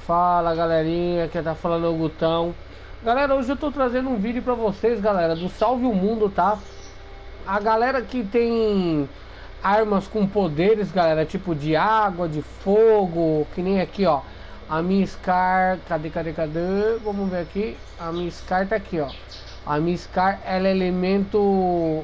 Fala galerinha, quem tá falando é o Gutão. Galera, hoje eu tô trazendo um vídeo pra vocês, galera, do Salve o Mundo, tá? A galera que tem armas com poderes, galera, tipo de água, de fogo, que nem aqui, ó. A minha Scar, cadê? Vamos ver aqui. A minha Scar tá aqui, ó. A minha Scar, ela é elemento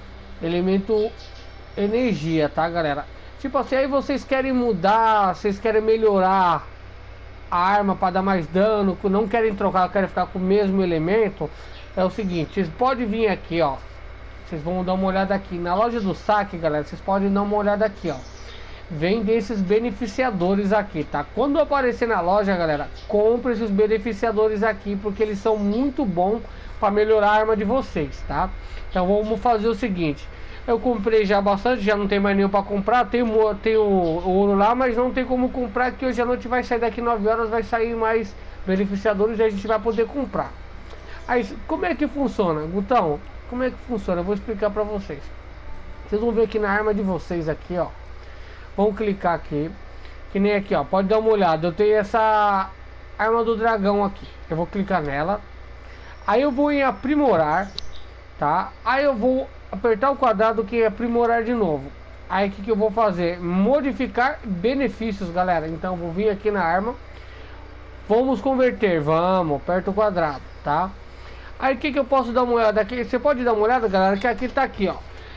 energia, tá, galera? Tipo assim, aí vocês querem mudar, vocês querem melhorar a arma para dar mais dano, não querem trocar, querem ficar com o mesmo elemento. É o seguinte, vocês podem vir aqui, ó. Vocês vão dar uma olhada aqui na loja do saque, galera. Vocês podem dar uma olhada aqui, ó. Vem desses beneficiadores aqui, tá? Quando aparecer na loja, galera, compre esses beneficiadores aqui, porque eles são muito bons para melhorar a arma de vocês, tá? Então vamos fazer o seguinte. Eu comprei já bastante, já não tem mais nenhum para comprar. Tem o ouro lá, mas não tem como comprar, que hoje à noite vai sair, daqui 9 horas vai sair mais beneficiadores e a gente vai poder comprar. Aí, como é que funciona, Gutão? Como é que funciona? Eu vou explicar para vocês. Vocês vão ver aqui na arma de vocês aqui, ó. Vamos clicar aqui, que nem aqui, ó. Pode dar uma olhada. Eu tenho essa arma do dragão aqui. Eu vou clicar nela. Aí eu vou em aprimorar, tá? Aí eu vou apertar o quadrado que é aprimorar de novo. Aí o que eu vou fazer? Modificar benefícios, galera. Então vou vir aqui na arma. Vamos converter, vamos, aperta o quadrado, tá? Aí o que eu posso dar uma olhada aqui? Você pode dar uma olhada, galera, que aqui tá aqui, ó.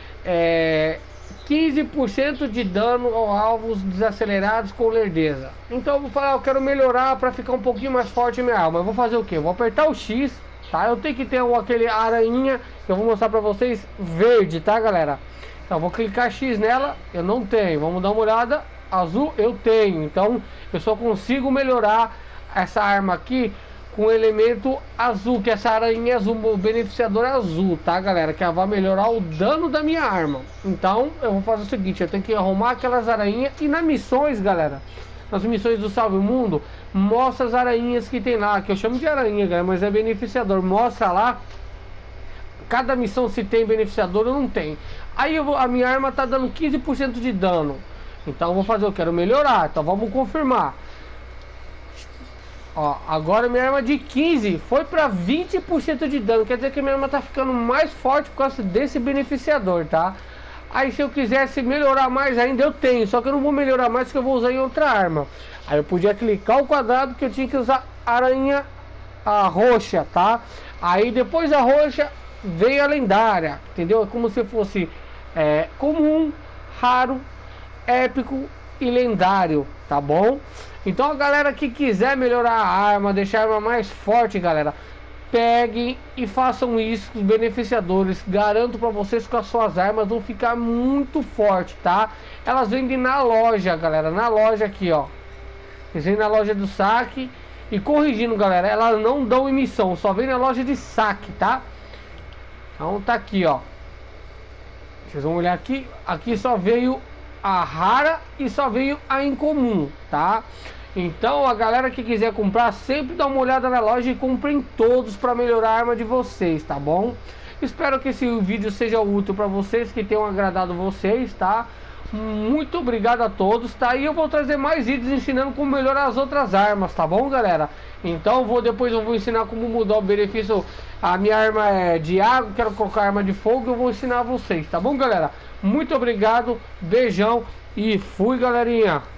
15% de dano aos alvos desacelerados com lerdeza. Então eu vou falar, eu quero melhorar para ficar um pouquinho mais forte a minha arma. Eu vou fazer o que? Eu vou apertar o X, tá? Eu tenho que ter aquele aranha que eu vou mostrar para vocês verde, tá, galera? Então eu vou clicar X nela, eu não tenho. Vamos dar uma olhada. Azul eu tenho. Então eu só consigo melhorar essa arma aqui com o elemento azul, que essa aranha azul, o beneficiador é azul, tá, galera? Que ela vai melhorar o dano da minha arma. Então eu vou fazer o seguinte, eu tenho que arrumar aquelas aranhas. E nas missões, galera, nas missões do Salve o Mundo, mostra as aranhas que tem lá, que eu chamo de aranha, galera, mas é beneficiador. Mostra lá cada missão se tem beneficiador ou não tem. Aí a minha arma tá dando 15% de dano. Então eu vou fazer, eu quero melhorar. Então vamos confirmar. Ó, agora minha arma de 15 foi para 20% de dano. Quer dizer que minha arma tá ficando mais forte por causa desse beneficiador, tá? Aí se eu quisesse melhorar mais ainda, eu tenho. Só que eu não vou melhorar mais, porque eu vou usar em outra arma. Aí eu podia clicar o quadrado, que eu tinha que usar aranha roxa, tá? Aí depois da roxa veio a lendária, entendeu? É como se fosse comum, raro, épico e lendário, tá bom? Então a galera que quiser melhorar a arma, deixar a arma mais forte, galera, peguem e façam isso com os beneficiadores. Garanto pra vocês que as suas armas vão ficar muito fortes, tá? Elas vendem na loja, galera, na loja aqui, ó. Eles vendem na loja do saque. E corrigindo, galera, elas não dão emissão, só vem na loja de saque, tá? Então tá aqui, ó. Vocês vão olhar aqui, aqui só veio a rara e só veio a incomum, tá? Então a galera que quiser comprar, sempre dá uma olhada na loja e comprem todos para melhorar a arma de vocês, tá bom? Espero que esse vídeo seja útil para vocês, que tenham agradado vocês, tá? Muito obrigado a todos, tá? E eu vou trazer mais vídeos ensinando como melhorar as outras armas, tá bom, galera? Então depois eu vou ensinar como mudar o benefício. A minha arma é de água, quero colocar arma de fogo, eu vou ensinar vocês, tá bom, galera? Muito obrigado, beijão e fui, galerinha!